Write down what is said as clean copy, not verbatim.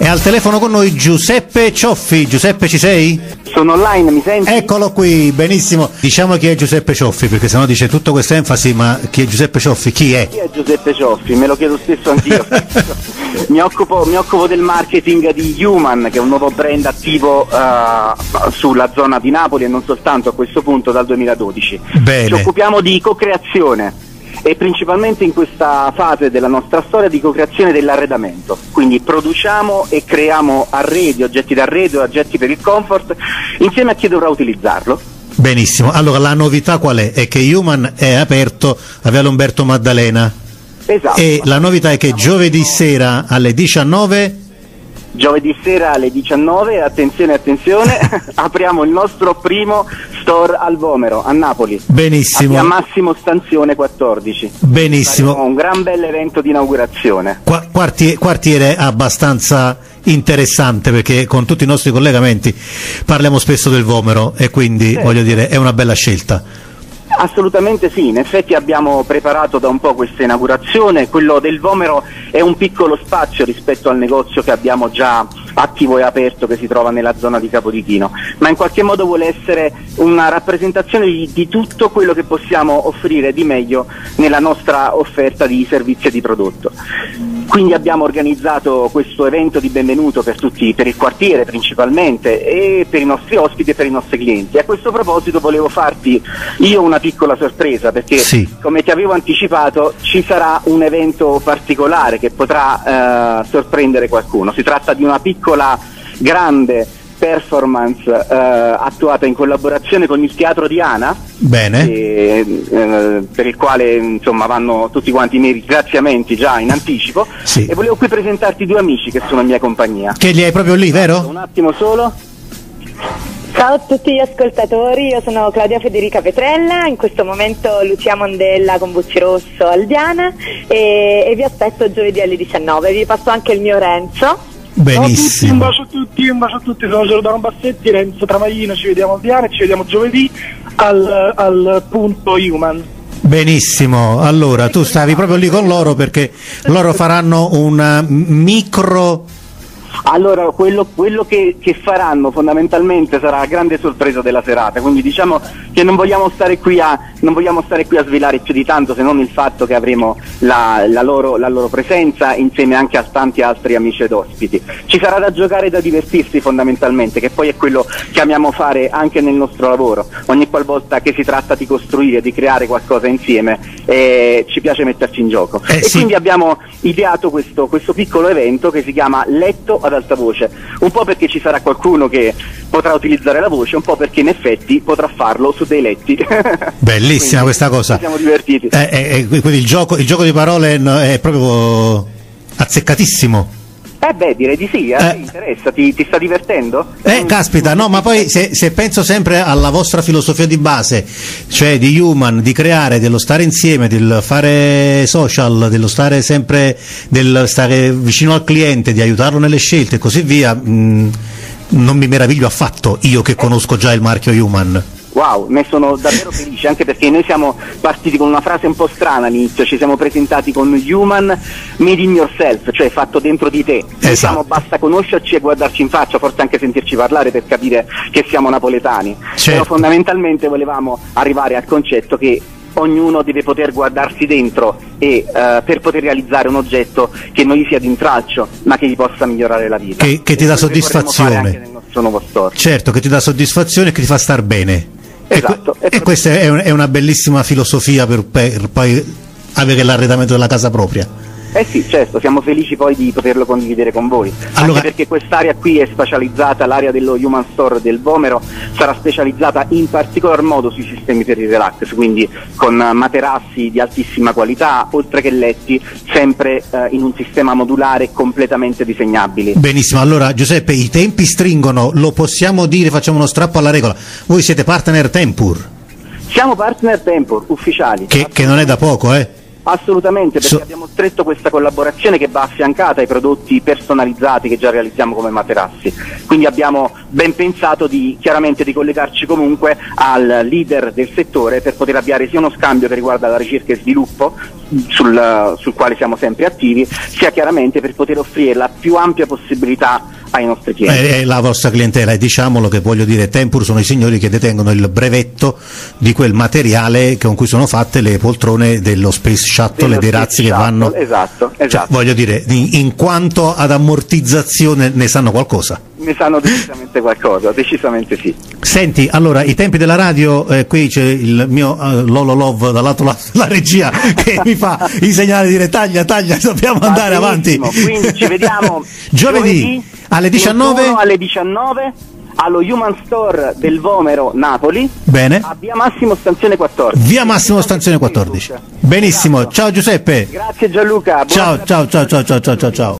È al telefono con noi Giuseppe Cioffi. Giuseppe, ci sei? Sono online, mi senti? Eccolo qui, benissimo. Diciamo chi è Giuseppe Cioffi, perché sennò dice tutto questa enfasi, ma chi è Giuseppe Cioffi? Chi è? Chi è Giuseppe Cioffi? Me lo chiedo stesso anch'io. mi occupo del marketing di Human, che è un nuovo brand attivo sulla zona di Napoli e non soltanto a questo punto dal 2012. Bene. Ci occupiamo di co-creazione e principalmente in questa fase della nostra storia di co-creazione dell'arredamento, quindi produciamo e creiamo arredi, oggetti d'arredo, oggetti per il comfort insieme a chi dovrà utilizzarlo. Benissimo, allora la novità qual è? È che Human è aperto a Viale Umberto Maddalena. Esatto. E la novità è che giovedì sera alle 19... Giovedì sera alle 19, attenzione, apriamo il nostro primo store al Vomero, a Napoli. Benissimo. A Massimo Stanzione 14. Benissimo. Faremo un gran bel evento di inaugurazione. Quartiere abbastanza interessante, perché con tutti i nostri collegamenti parliamo spesso del Vomero e quindi voglio dire è una bella scelta. Assolutamente sì, in effetti abbiamo preparato da un po' questa inaugurazione. Quello del Vomero è un piccolo spazio rispetto al negozio che abbiamo già attivo e aperto, che si trova nella zona di Capodichino, ma in qualche modo vuole essere una rappresentazione di tutto quello che possiamo offrire di meglio nella nostra offerta di servizi e di prodotto. Quindi abbiamo organizzato questo evento di benvenuto per tutti, per il quartiere principalmente, e per i nostri ospiti e per i nostri clienti. A questo proposito volevo farti io una piccola sorpresa, perché sì, come ti avevo anticipato ci sarà un evento particolare che potrà sorprendere qualcuno. Si tratta di una piccola grande performance attuata in collaborazione con il Teatro Diana. Bene. Per il quale insomma vanno tutti quanti i miei ringraziamenti già in anticipo. Sì. E volevo qui presentarti due amici che sono in mia compagnia. Che li hai proprio lì, vero? Un attimo solo. Ciao a tutti gli ascoltatori, io sono Claudia Federica Petrella, in questo momento Lucia Mondella con Bucci Rosso al Diana e vi aspetto giovedì alle 19. Vi passo anche il mio Renzo. Benissimo. Un bacio a tutti, sono Giordano Bassetti, Renzo Travaglino, ci vediamo al Diana e ci vediamo giovedì al punto Human. Benissimo, allora tu stavi proprio lì con loro perché loro faranno una micro... Allora, quello che faranno fondamentalmente sarà la grande sorpresa della serata, quindi diciamo che non vogliamo stare qui a svelare più di tanto, se non il fatto che avremo la loro presenza insieme anche a tanti altri amici ed ospiti. Ci sarà da giocare e da divertirsi fondamentalmente, che poi è quello che amiamo fare anche nel nostro lavoro. Ogni qualvolta che si tratta di costruire, di creare qualcosa insieme, ci piace metterci in gioco. E sì, quindi abbiamo ideato questo piccolo evento che si chiama Letto ad alta voce, un po' perché ci sarà qualcuno che potrà utilizzare la voce, un po' perché in effetti potrà farlo su dei letti. Bellissima quindi, questa cosa. Ci siamo divertiti. Quindi il gioco di parole è proprio azzeccatissimo. Direi di sì, ti interessa, ti sta divertendo? Caspita, no, ma poi se penso sempre alla vostra filosofia di base, cioè di Human, di creare, dello stare insieme, del fare social, dello stare sempre, del stare vicino al cliente, di aiutarlo nelle scelte e così via, non mi meraviglio affatto, io che conosco già il marchio Human. Wow, ne sono davvero felice, anche perché noi siamo partiti con una frase un po' strana all'inizio, ci siamo presentati con Human made in yourself, cioè fatto dentro di te. Diciamo, basta conoscerci e guardarci in faccia, forse anche sentirci parlare per capire che siamo napoletani. Certo. Però fondamentalmente volevamo arrivare al concetto che ognuno deve poter guardarsi dentro e per poter realizzare un oggetto che non gli sia d'intralcio, ma che gli possa migliorare la vita. Che ti dà soddisfazione. Anche nel nostro nuovo store. Certo, che ti dà soddisfazione e che ti fa star bene. Esatto. E questa è una bellissima filosofia per poi avere l'arredamento della casa propria. Sì, certo, siamo felici poi di poterlo condividere con voi, allora, anche perché quest'area qui è specializzata, l'area dello Human Store del Vomero sarà specializzata in particolar modo sui sistemi per il relax, quindi con materassi di altissima qualità, oltre che letti, sempre in un sistema modulare completamente disegnabili. Benissimo, allora Giuseppe, i tempi stringono, lo possiamo dire, facciamo uno strappo alla regola, voi siete partner Tempur? Siamo partner Tempur, ufficiali. Che non è da poco, Assolutamente, perché abbiamo stretto questa collaborazione che va affiancata ai prodotti personalizzati che già realizziamo come materassi, quindi abbiamo ben pensato chiaramente di collegarci comunque al leader del settore per poter avviare sia uno scambio che riguarda la ricerca e sviluppo sul quale siamo sempre attivi, sia chiaramente per poter offrire la più ampia possibilità ai nostri clienti. È la vostra clientela, e diciamolo che voglio dire, Tempur sono i signori che detengono il brevetto di quel materiale con cui sono fatte le poltrone dello Space Shuttle e dei razzi che vanno. Esatto. Cioè, voglio dire, in quanto ad ammortizzazione ne sanno qualcosa. Ne sanno decisamente qualcosa, decisamente sì. Senti, allora, i tempi della radio, qui c'è il mio Lolo Love dall'altro lato della regia che mi fa i segnali di dire taglia, dobbiamo andare avanti. Quindi ci vediamo giovedì alle 19 allo Human Store del Vomero Napoli. Bene. A via Massimo Stanzione 14. Via Massimo Stanzione 14. Benissimo, ciao Giuseppe. Grazie Gianluca. Ciao.